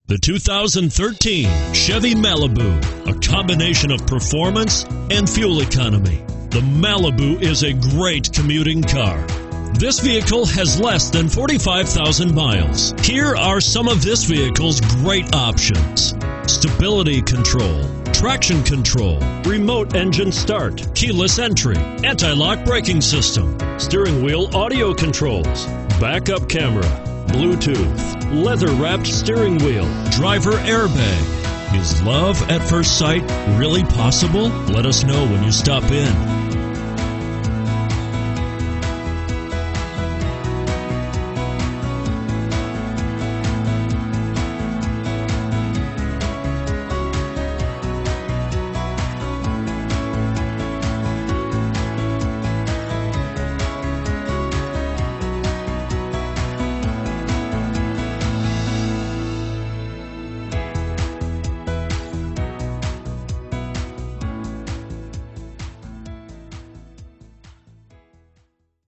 The 2013 Chevy Malibu, a combination of performance and fuel economy. The Malibu is a great commuting car. This vehicle has less than 45,000 miles. Here are some of this vehicle's great options: stability control, traction control, remote engine start, keyless entry, anti-lock braking system, steering wheel audio controls, backup camera, Bluetooth, leather-wrapped steering wheel, driver airbag. Is love at first sight really possible? Let us know when you stop in.